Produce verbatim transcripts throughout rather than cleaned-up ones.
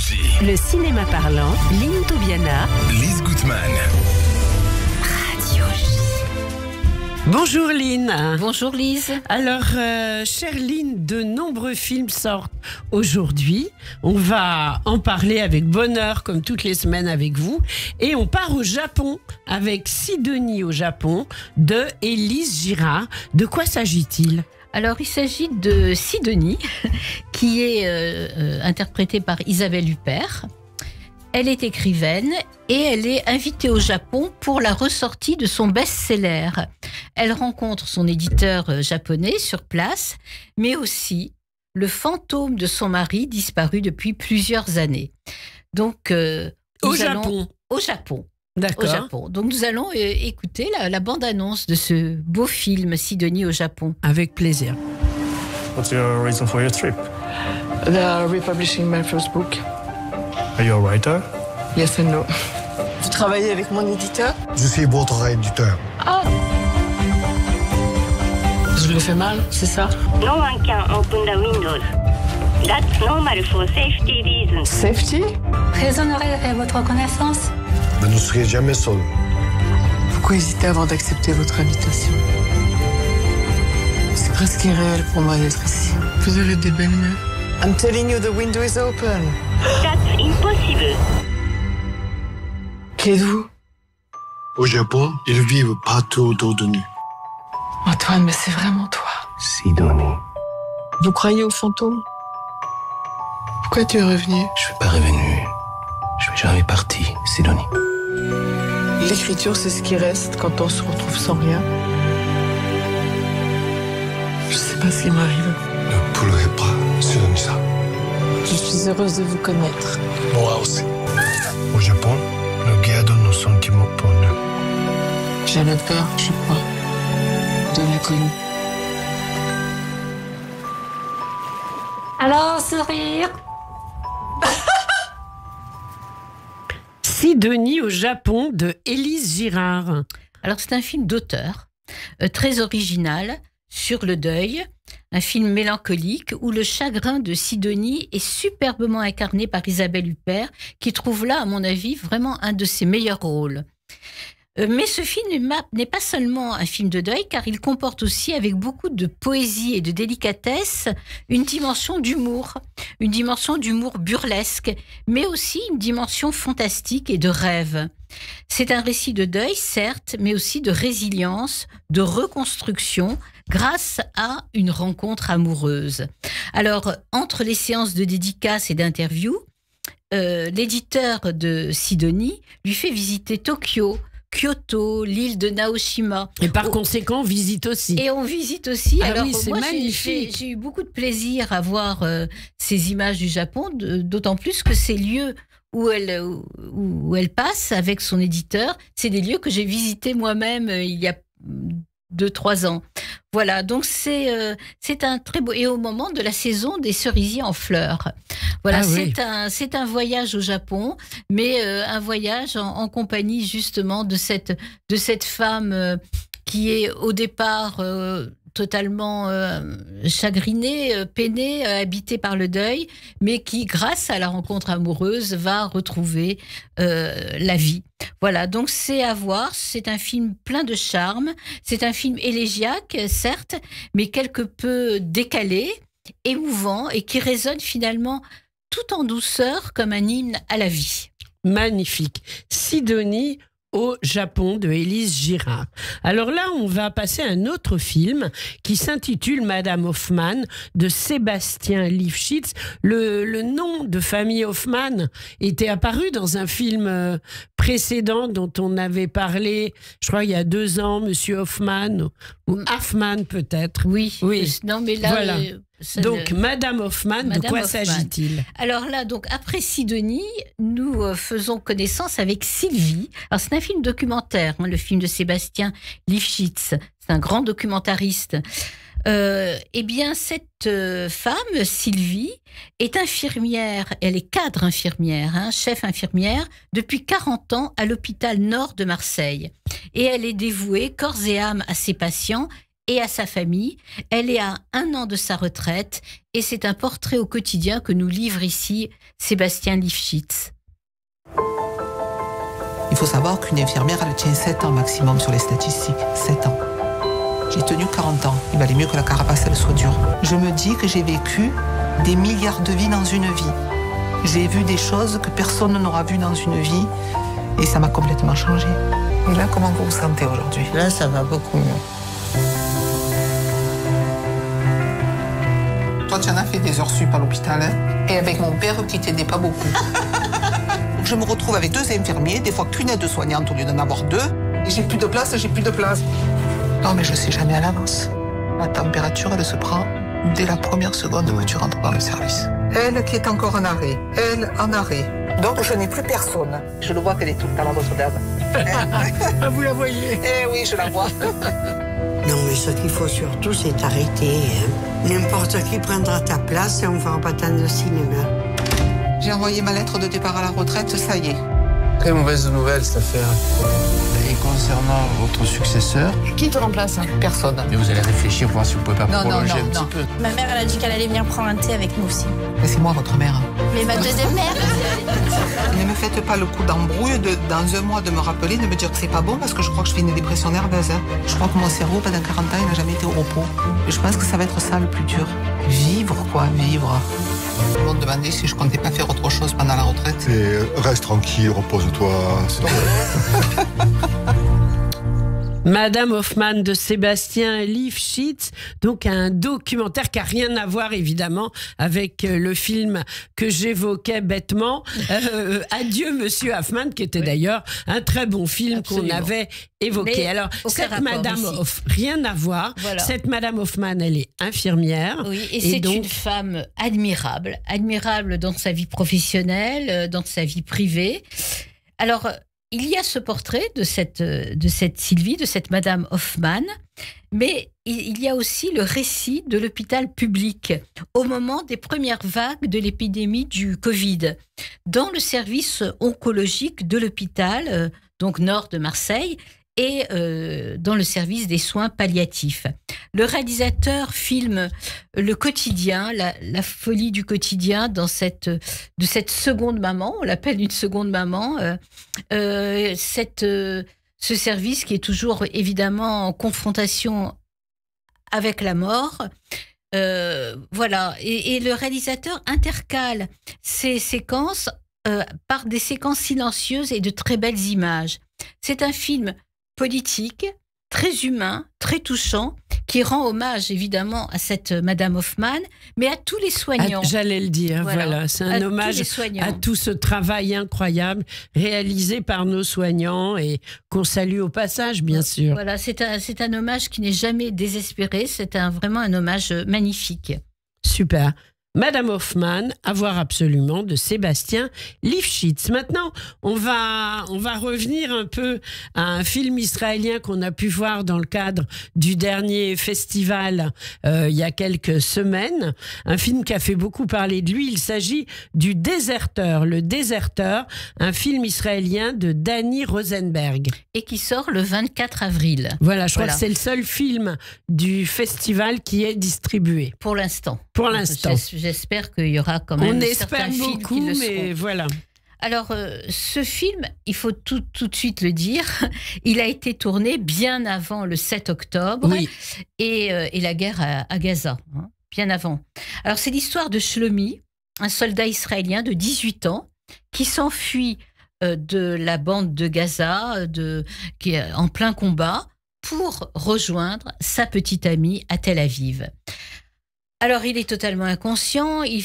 J. Le cinéma parlant, Lynn Tobiana, Lise Gutman. Radio J. Bonjour Lynn. Bonjour Lise. Alors, euh, chère Lynn, de nombreux films sortent aujourd'hui. On va en parler avec bonheur, comme toutes les semaines avec vous. Et on part au Japon avec Sidonie au Japon de Élise Girard. De quoi s'agit-il ? Alors, il s'agit de Sidonie, qui est euh, euh, interprétée par Isabelle Huppert. Elle est écrivaine et elle est invitée au Japon pour la ressortie de son best-seller. Elle rencontre son éditeur japonais sur place, mais aussi le fantôme de son mari disparu depuis plusieurs années. Donc, euh, Au Japon. Japon. Au Japon. D'accord. Au Japon. Donc nous allons euh, écouter la, la bande-annonce de ce beau film Sidonie au Japon. Avec plaisir. What's your reason for your trip? They are republishing my first book. Are you a writer? Yes and no. Vous travaillez avec mon éditeur? Je suis votre éditeur. Ah! Je le fais mal, c'est ça? No one can open the windows. That's normal for safety reasons. Safety? Raisonnerait votre reconnaissance? Vous ne serez jamais seul. Pourquoi hésiter avant d'accepter votre invitation? C'est presque irréel pour moi d'être ici. Vous avez des belles mains. I'm telling you, the window is open. That's impossible. Qui êtes-vous? Au Japon, ils vivent partout autour de nous. Antoine, mais c'est vraiment toi. Sidonie, Vous croyez aux fantômes? Pourquoi tu es revenu? je suis pas revenu. Je suis jamais parti, Sidonie. L'écriture, c'est ce qui reste quand on se retrouve sans rien. Je sais pas ce qui m'arrive. Ne pleurez pas, Sidonie-san. Je suis heureuse de vous connaître. Moi aussi. Au Japon, nous gardons nos sentiments pour nous. J'avais peur, je crois, de l'inconnu. Alors, sourire. Sidonie au Japon de Élise Girard. Alors c'est un film d'auteur, euh, très original, sur le deuil, un film mélancolique où le chagrin de Sidonie est superbement incarné par Isabelle Huppert, qui trouve là, à mon avis, vraiment un de ses meilleurs rôles. Euh, Mais ce film n'est pas seulement un film de deuil, car il comporte aussi, avec beaucoup de poésie et de délicatesse, une dimension d'humour, une dimension d'humour burlesque, mais aussi une dimension fantastique et de rêve. C'est un récit de deuil, certes, mais aussi de résilience, de reconstruction, grâce à une rencontre amoureuse. Alors, entre les séances de dédicaces et d'interviews, euh, l'éditeur de Sidonie lui fait visiter Tokyo, Kyoto, l'île de Naoshima. Et par Oh. conséquent, on visite aussi. Et on visite aussi. Ah Alors, oui, c'est moi, j'ai- magnifique. J'ai, j'ai eu beaucoup de plaisir à voir euh, ces images du Japon, de- d'autant plus que ces lieux où elle, où, où elle passe avec son éditeur, c'est des lieux que j'ai visités moi-même euh, il y a deux, trois ans. Voilà, donc c'est euh, c'est un très beau... Et au moment de la saison des cerisiers en fleurs. Voilà, Ah oui. c'est un, c'est un voyage au Japon, mais euh, un voyage en, en compagnie justement de cette, de cette femme euh, qui est au départ euh, totalement euh, chagrinée, euh, peinée, euh, habitée par le deuil, mais qui, grâce à la rencontre amoureuse, va retrouver euh, la vie. Voilà, donc c'est à voir, c'est un film plein de charme, c'est un film élégiaque, certes, mais quelque peu décalé, émouvant et qui résonne finalement tout en douceur comme un hymne à la vie. Magnifique. Sidonie au Japon de Élise Girard. Alors là, on va passer à un autre film qui s'intitule Madame Hoffman de Sébastien Lifshitz. Le, le nom de famille Hoffman était apparu dans un film euh, précédent dont on avait parlé, je crois, il y a deux ans, Monsieur Hoffman, ou Hoffman peut-être. Oui, Oui. non mais là... Voilà. euh, ça Donc, ne- Madame Hoffman, de Madame quoi Hoffman. s'agit-il ? Alors là, donc après Sidonie, nous euh, faisons connaissance avec Sylvie. Alors c'est un film documentaire, hein, le film de Sébastien Lifshitz. C'est un grand documentariste. Euh, eh bien, cette euh, femme, Sylvie, est infirmière. Elle est cadre infirmière, hein, chef infirmière, depuis quarante ans à l'hôpital Nord de Marseille. Et elle est dévouée corps et âme à ses patients et à sa famille. Elle est à un an de sa retraite et c'est un portrait au quotidien que nous livre ici Sébastien Lifshitz. Il faut savoir qu'une infirmière, elle tient sept ans maximum sur les statistiques. sept ans. J'ai tenu quarante ans. Il valait mieux que la carapace, elle soit dure. Je me dis que j'ai vécu des milliards de vies dans une vie. J'ai vu des choses que personne n'aura vues dans une vie et ça m'a complètement changé. Et là, comment vous vous sentez aujourd'hui? Là, ça va beaucoup mieux. Toi, tu en as fait des heures sup à l'hôpital, hein? Et avec mon père qui t'aidait pas beaucoup. Je me retrouve avec deux infirmiers, des fois qu'une aide-soignante au lieu d'en avoir deux. Et j'ai plus de place, j'ai plus de place. Non, mais je sais jamais à l'avance. La température, elle se prend dès la première seconde où tu rentres dans le service. Elle qui est encore en arrêt, elle en arrêt. Donc je n'ai plus personne. Je le vois qu'elle est tout le temps là, votre dame. Ah, vous la voyez? Eh oui, je la vois. Non, mais ce qu'il faut surtout, c'est arrêter. Hein. N'importe qui prendra ta place et on ne fera pas tant de cinéma. J'ai envoyé ma lettre de départ à la retraite, ça y est. Très mauvaise nouvelle, cette affaire. Et concernant votre successeur? Qui te remplace? Personne. Mais vous allez réfléchir, voir si vous pouvez pas Non, prolonger non, non, un petit non. peu. Ma mère, elle a dit qu'elle allait venir prendre un thé avec nous aussi. Mais c'est moi, votre mère. Mais ma deuxième mère. Ne me faites pas le coup d'embrouille de, dans un mois, de me rappeler, de me dire que c'est pas bon parce que je crois que je fais une dépression nerveuse. Hein. Je crois que mon cerveau, pendant quarante ans, il n'a jamais été au repos. Et je pense que ça va être ça le plus dur. Vivre, quoi, vivre. Ils m'ont demandé si je comptais pas faire autre chose pendant la retraite. Et reste tranquille, repose-toi. Madame Hoffman de Sébastien Lifshitz, donc un documentaire qui n'a rien à voir évidemment avec le film que j'évoquais bêtement, euh, Adieu Monsieur Hoffman, qui était oui. d'ailleurs un très bon film Absolument. qu'on avait évoqué. Mais Alors, cette Madame Hoff, rien à voir, voilà. Cette Madame Hoffman, elle est infirmière. Oui, et, et c'est donc... une femme admirable, admirable dans sa vie professionnelle, dans sa vie privée. Alors, il y a ce portrait de cette, de cette Sylvie, de cette Madame Hoffman, mais il y a aussi le récit de l'hôpital public au moment des premières vagues de l'épidémie du Covid. Dans le service oncologique de l'hôpital, donc nord de Marseille, et euh, dans le service des soins palliatifs. Le réalisateur filme le quotidien, la, la folie du quotidien dans cette, de cette seconde maman, on l'appelle une seconde maman, euh, euh, cette, euh, ce service qui est toujours évidemment en confrontation avec la mort. Euh, voilà, et, et le réalisateur intercale ces séquences euh, par des séquences silencieuses et de très belles images. C'est un film politique, très humain, très touchant, qui rend hommage évidemment à cette Madame Hoffman, mais à tous les soignants. Ah, j'allais le dire, voilà, voilà. C'est un à hommage à tout ce travail incroyable réalisé par nos soignants et qu'on salue au passage, bien sûr. Voilà, c'est un, c'est un hommage qui n'est jamais désespéré, c'est un, vraiment un hommage magnifique. Super. Madame Hoffman, à voir absolument, de Sébastien Lifshitz. Maintenant, on va, on va revenir un peu à un film israélien qu'on a pu voir dans le cadre du dernier festival euh, il y a quelques semaines. Un film qui a fait beaucoup parler de lui. Il s'agit du Déserteur. Le Déserteur, un film israélien de Danny Rosenberg. Et qui sort le vingt-quatre avril. Voilà, je voilà. crois que c'est le seul film du festival qui est distribué. Pour l'instant. Pour l'instant. J'espère qu'il y aura quand même On certains espère films beaucoup, qui le mais seront. voilà. Alors, euh, ce film, il faut tout, tout de suite le dire, il a été tourné bien avant le sept octobre oui. et, euh, et la guerre à, à Gaza, hein, bien avant. Alors, c'est l'histoire de Shlomi, un soldat israélien de dix-huit ans qui s'enfuit euh, de la bande de Gaza, de, qui est en plein combat, pour rejoindre sa petite amie à Tel Aviv. Alors, il est totalement inconscient il,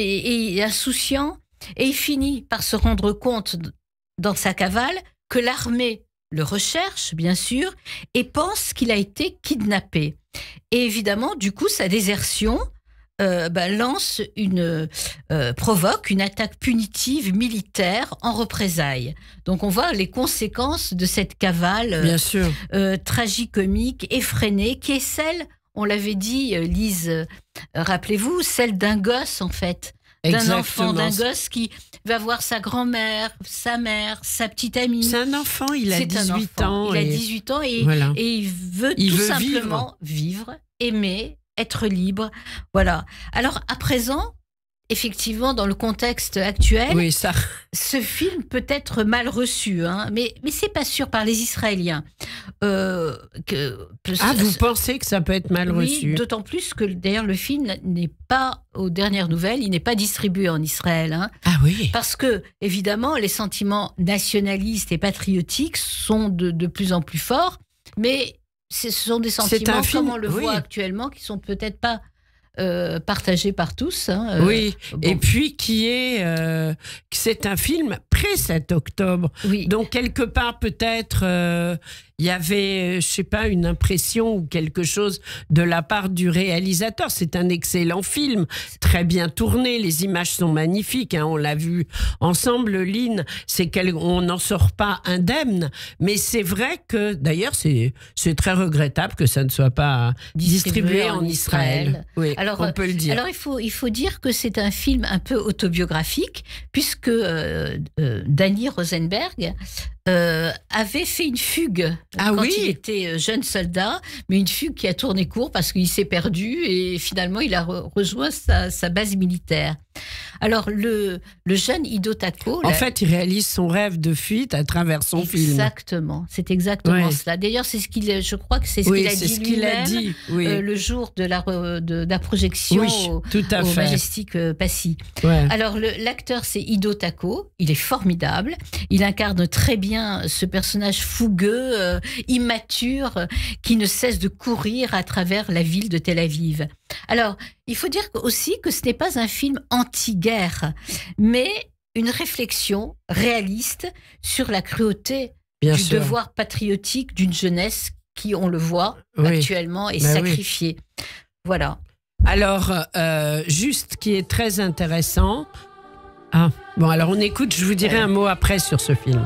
et insouciant, et il finit par se rendre compte dans sa cavale que l'armée le recherche, bien sûr, et pense qu'il a été kidnappé. Et évidemment, du coup, sa désertion euh, ben, lance une, euh, provoque une attaque punitive militaire en représailles. Donc, on voit les conséquences de cette cavale bien sûr. Euh, tragicomique, effrénée, qui est celle... On l'avait dit, Lise, euh, rappelez-vous, celle d'un gosse, en fait, d'un enfant, d'un gosse qui va voir sa grand-mère, sa mère, sa petite amie. C'est un enfant, il a C'est dix-huit un ans. enfant. Il a et... dix-huit ans et, voilà. et il veut il tout veut simplement vivre. vivre, aimer, être libre. Voilà. Alors, à présent, effectivement, dans le contexte actuel, oui, ça. ce film peut être mal reçu, hein, mais, mais c'est pas sûr par les Israéliens. Euh, que, ah, vous pensez que ça peut être mal oui, reçu? D'autant plus que d'ailleurs le film n'est pas, aux dernières nouvelles, il n'est pas distribué en Israël. Hein, ah oui. Parce que, évidemment, les sentiments nationalistes et patriotiques sont de, de plus en plus forts, mais ce sont des sentiments, un film, comme on le oui. voit actuellement, qui sont peut-être pas Euh, partagé par tous. Hein, euh, oui, bon. Et puis qui est... Euh, c'est un film pré-sept octobre. Oui. Donc, quelque part, peut-être, euh, il y avait, je sais pas, une impression ou quelque chose de la part du réalisateur. C'est un excellent film, très bien tourné. Les images sont magnifiques. Hein, on l'a vu ensemble, Lynn. C'est qu'on n'en sort pas indemne. Mais c'est vrai que, d'ailleurs, c'est, c'est très regrettable que ça ne soit pas distribué, distribué en, en Israël. Israël. Oui. Alors, on peut le dire. Alors, il faut, il faut dire que c'est un film un peu autobiographique, puisque euh, euh, Danny Rosenberg euh, avait fait une fugue ah, quand oui. il était jeune soldat, mais une fugue qui a tourné court parce qu'il s'est perdu et finalement, il a re- rejoint sa, sa base militaire. Alors, le, le jeune Ido Tako... En là, fait, il réalise son rêve de fuite à travers son exactement, film. Exactement, c'est exactement ouais. cela. D'ailleurs, c'est ce qu'il, je crois que c'est ce oui, qu'il a c'est dit ce qu'il a lui-même dit, oui. euh, le jour de la, de, de la projection oui, au, tout à au fait. Majestic euh, Passy. Ouais. Alors, le, l'acteur, c'est Ido Tako. Il est formidable. Il incarne très bien ce personnage fougueux, euh, immature, euh, qui ne cesse de courir à travers la ville de Tel Aviv. Alors, il faut dire aussi que ce n'est pas un film anti-guerre, mais une réflexion réaliste sur la cruauté Bien du sûr. devoir patriotique d'une jeunesse qui, on le voit oui. actuellement, est ben sacrifiée. Oui. Voilà. Alors, euh, juste qui est très intéressant. Ah, bon, alors on écoute, je vous dirai un mot après sur ce film.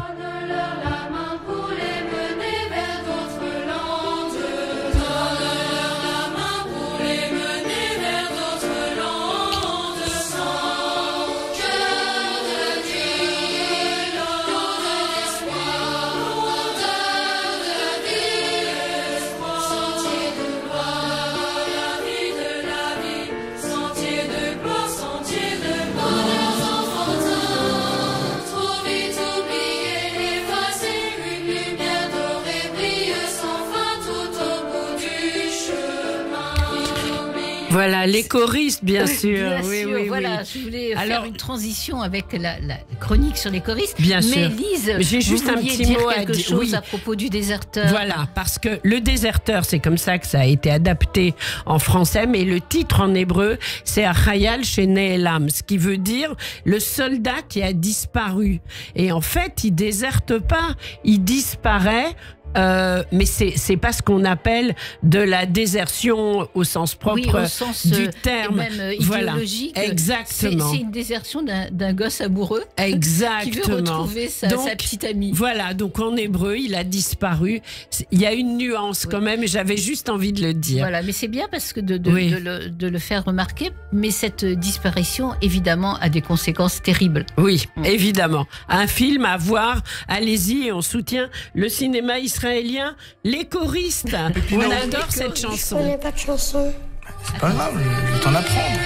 Voilà, les choristes, bien sûr. Bien oui, sûr, oui, voilà. Oui. Je voulais Alors, faire une transition avec la, la chronique sur les choristes. Bien mais sûr. Lise, j'ai juste vous un petit dire mot quelque à dire. chose Oui. à propos du Déserteur. Voilà, parce que le Déserteur, c'est comme ça que ça a été adapté en français, mais le titre en hébreu, c'est Achayal Shene'elam, ce qui veut dire le soldat qui a disparu. Et en fait, il déserte pas, il disparaît. Euh, mais c'est c'est pas ce qu'on appelle de la désertion au sens propre oui, au sens, du euh, terme. Et même euh, idéologique. Voilà. Exactement. C'est, c'est une désertion d'un, d'un gosse amoureux. Exactement. Qui veut retrouver sa, donc, sa petite amie. Voilà. Donc en hébreu, il a disparu. Il y a une nuance oui. quand même. Et j'avais juste envie de le dire. Voilà. Mais c'est bien parce que de, de, oui. de, le, de le faire remarquer. Mais cette disparition, évidemment, a des conséquences terribles. Oui, mmh. évidemment. Un film à voir. Allez-y. Et on soutient le cinéma israélien. Les choristes, on non, adore cette chanson. Je connais pas de chanson. C'est pas grave, je vais t'en apprendre.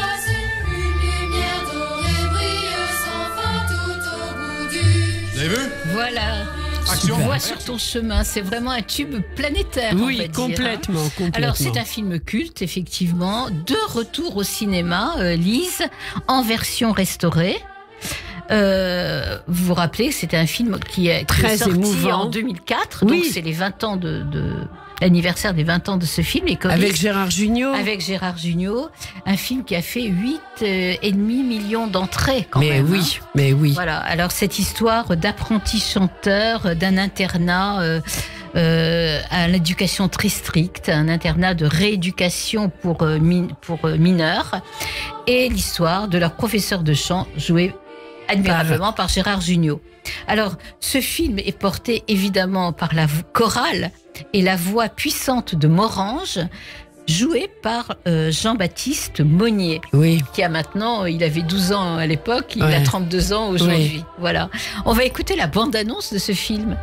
Vous avez vu ? Voilà. Action. Vois sur ton chemin, c'est vraiment un tube planétaire. Oui, on va complètement, dire, hein. complètement. Alors c'est un film culte, effectivement, de retour au cinéma, euh, Lise, en version restaurée. Euh, vous vous rappelez que c'était un film qui est, qui très est sorti émouvant en deux mille quatre, oui. donc c'est les vingt ans de, de l'anniversaire des vingt ans de ce film. Et avec Gérard Jugnot. Avec Gérard Jugnot, un film qui a fait huit virgule cinq millions d'entrées quand mais même. Mais oui, hein. mais oui. Voilà, alors cette histoire d'apprenti chanteur d'un internat euh, euh, à l'éducation très stricte, un internat de rééducation pour, euh, min, pour euh, mineurs, et l'histoire de leur professeur de chant joué admirablement par Gérard Jugnot. Alors, ce film est porté évidemment par la chorale et la voix puissante de Morange, joué par euh, Jean-Baptiste Monnier, oui. qui a maintenant, il avait douze ans à l'époque, il ouais. a trente-deux ans aujourd'hui. Oui. Voilà. On va écouter la bande-annonce de ce film.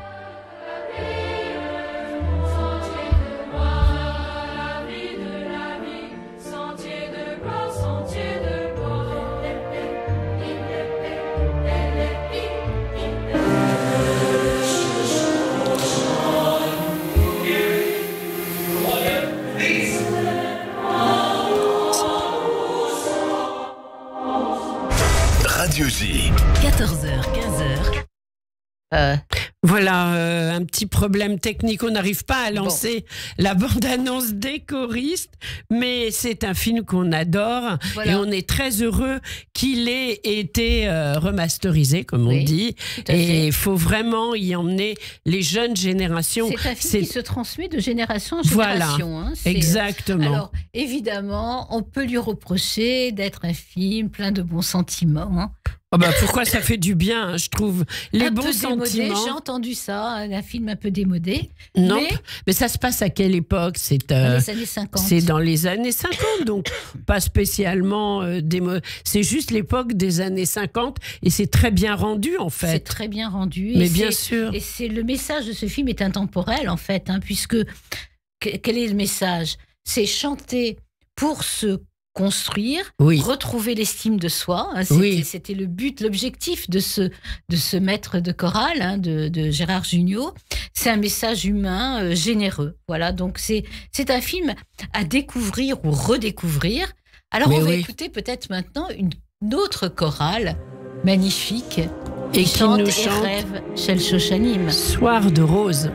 Radio J. quatorze heures, quinze heures. Euh, Voilà, euh, un petit problème technique. On n'arrive pas à lancer bon. la bande-annonce des choristes, mais c'est un film qu'on adore voilà. et on est très heureux qu'il ait été euh, remasterisé, comme oui, on dit. Et il faut vraiment y emmener les jeunes générations. C'est un film c'est... qui se transmet de génération en génération. Voilà, hein. exactement. Alors, évidemment, on peut lui reprocher d'être un film plein de bons sentiments. Hein. Oh bah pourquoi ça fait du bien, hein, je trouve. Les un bons peu sentiments. Démodé, j'ai entendu ça, un film un peu démodé. Non, mais, mais ça se passe à quelle époque? C'est euh, dans les années cinquante. C'est dans les années cinquante, donc pas spécialement euh, démodé. C'est juste l'époque des années cinquante et c'est très bien rendu en fait. C'est très bien rendu. Mais et bien sûr. Et c'est le message de ce film est intemporel en fait, hein, puisque quel est le message? C'est chanter pour se construire, oui. retrouver l'estime de soi. C'était, oui. c'était le but, l'objectif de ce, de ce maître de chorale, hein, de, de Gérard Jugnot. C'est un message humain euh, généreux. Voilà, donc c'est, c'est un film à découvrir ou redécouvrir. Alors Mais on va oui. écouter peut-être maintenant une, une autre chorale magnifique et qui, qui chante nous et chante rêve Shel Shoshanim. Soir de rose.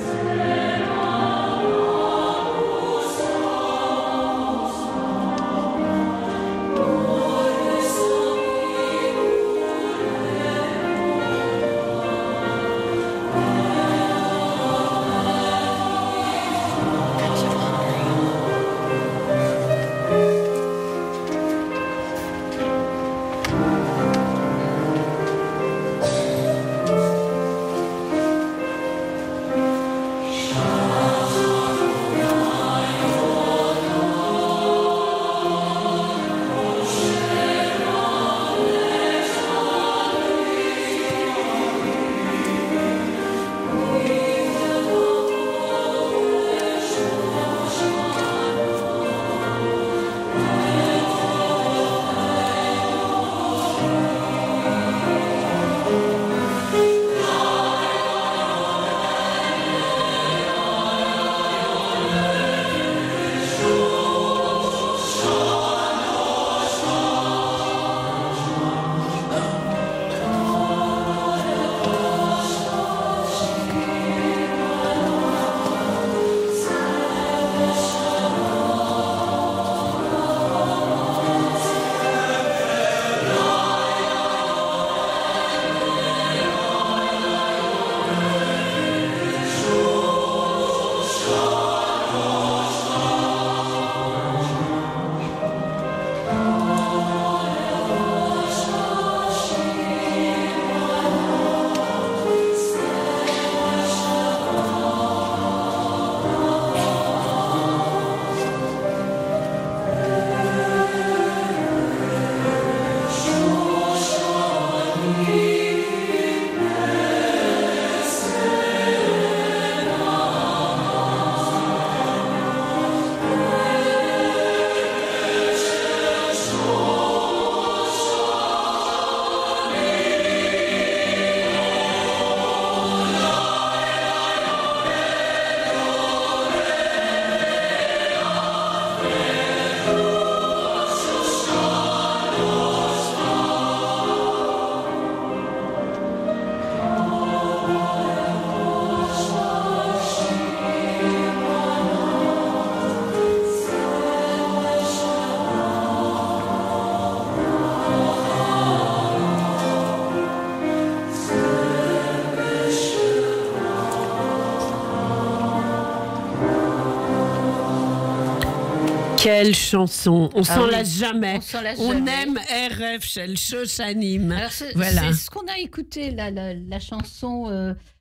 Quelle chanson, on ah s'en oui. lasse jamais. On, s'en lasse on jamais. aime R F Shel Shoshanim. Alors c'est, voilà. c'est ce qu'on a écouté, la, la, la chanson euh,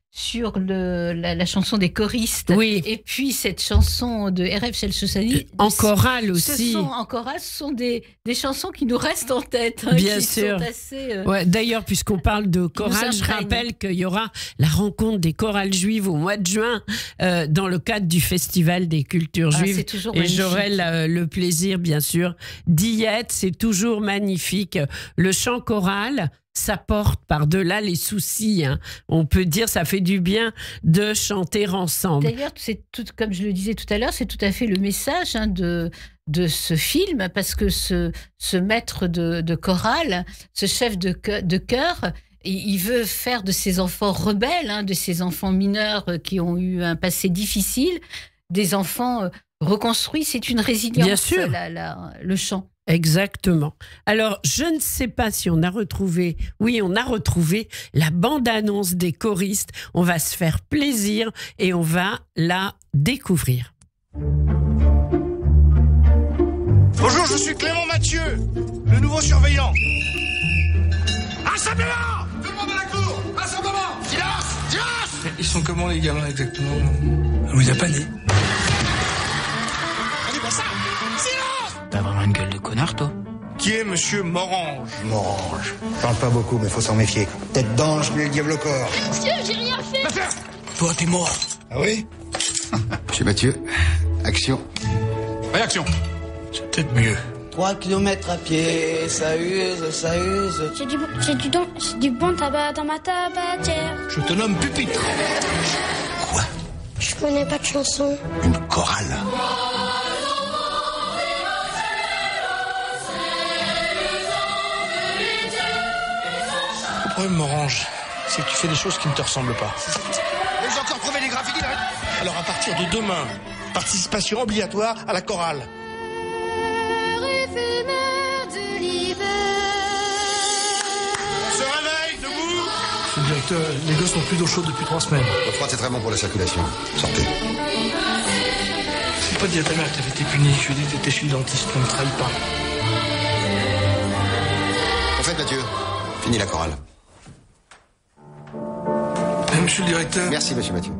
sur le, la, la chanson des choristes. Oui. Et puis cette chanson de R F Chelchouchani. En chorale aussi. Ce sont, en chorale, ce sont des, des chansons qui nous restent en tête. Hein, Bien qui sûr. Sont assez, euh, ouais, d'ailleurs, puisqu'on parle de chorale, je rappelle qu'il y aura la rencontre des chorales juives au mois de juin euh, dans le cadre du Festival des cultures ah, juives. c'est toujours Et magnifique. j'aurai le, le plaisir, bien sûr, d'y être. C'est toujours magnifique. Le chant choral, ça porte par-delà les soucis. Hein. On peut dire, ça fait du bien de chanter ensemble. D'ailleurs, c'est tout, comme je le disais tout à l'heure, c'est tout à fait le message hein, de, de ce film, parce que ce, ce maître de, de chorale, ce chef de, de chœur, il veut faire de ses enfants rebelles, hein, de ses enfants mineurs qui ont eu un passé difficile, des enfants reconstruits. C'est une résilience, bien sûr. La, la, le chant. Exactement. Alors, je ne sais pas si on a retrouvé, oui, on a retrouvé la bande-annonce des choristes. On va se faire plaisir et on va la découvrir. Bonjour, je suis Clément Mathieu, le nouveau surveillant. Rassemblement! Tout le monde à la cour! Rassemblement! Silence! Silence! Ils sont comment les gamins exactement? On les a pas nés. On dit pas ça! Silence! T'as vraiment une gueule de connard, toi? Qui est monsieur Morange? Morange. Parle pas beaucoup, mais faut s'en méfier. Tête d'ange, mais le diable au corps. Monsieur, j'ai rien fait. Mathieu! Toi, t'es mort. Ah oui? Monsieur Mathieu, action. Réaction. C'est peut-être mieux. Trois kilomètres à pied, ça use, ça use. J'ai du, j'ai du, don, j'ai du bon tabac dans ma tabatière. Je te nomme pupitre. Quoi? Je connais pas de chanson. Une chorale. Le problème, Morange, c'est que tu fais des choses qui ne te ressemblent pas. Mais j'ai encore trouvé les graffitis. Alors à partir de demain, participation obligatoire à la chorale. On se réveille, debout. Monsieur le directeur, les gosses n'ont plus d'eau chaude depuis trois semaines. L'eau froide, c'est très bon pour la circulation. Sortez. C'est pas dit à ta mère que t'avais été puni. Je lui ai dit que t'étais chez le dentiste. Ne me trahis pas. En fait, Mathieu, fini la chorale. Eh, monsieur le directeur. Merci, monsieur Mathieu.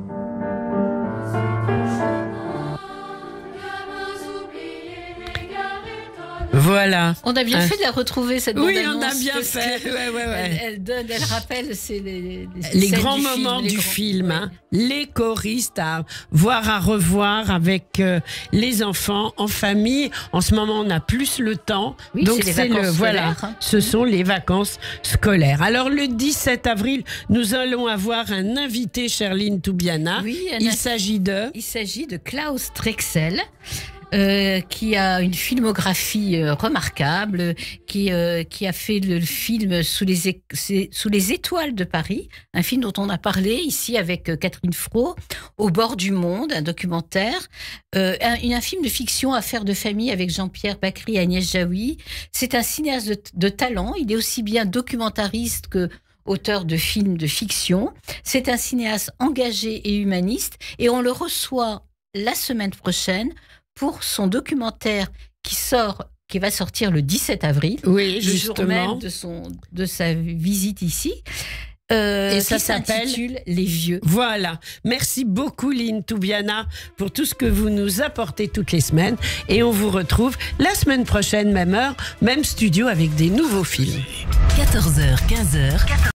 Voilà. On a bien Un... fait de la retrouver, cette oui, bande-annonce. Oui, on a bien fait. Ouais, ouais, ouais. Elle, elle, donne, elle rappelle c'est les, les, les grands du moments film, du les grands... film. Hein. Les choristes à voir, à revoir avec euh, les enfants en famille. En ce moment, on a plus le temps. Oui, donc c'est, c'est le voilà. Hein. Ce sont les vacances scolaires. Alors le dix-sept avril, nous allons avoir un invité, Sherline Toubiana. Oui, il s'agit de. Il s'agit de Klaus Drexel. Euh, qui a une filmographie euh, remarquable, qui, euh, qui a fait le film sous les, é- sous les étoiles de Paris, un film dont on a parlé ici avec euh, Catherine Fro, Au bord du monde, un documentaire, euh, un, un film de fiction, Affaires de famille avec Jean-Pierre Bacri et Agnès Jaoui. C'est un cinéaste de, de talent, il est aussi bien documentariste que auteur de films de fiction. C'est un cinéaste engagé et humaniste et on le reçoit la semaine prochaine pour son documentaire qui sort, qui va sortir le dix-sept avril, oui, le justement. jour même de, son, de sa visite ici. Euh, et ça qui s'appelle Les Vieux. Voilà. Merci beaucoup, Lynn Toubiana, pour tout ce que vous nous apportez toutes les semaines. Et on vous retrouve la semaine prochaine, même heure, même studio, avec des nouveaux films. quatorze heures, quinze heures.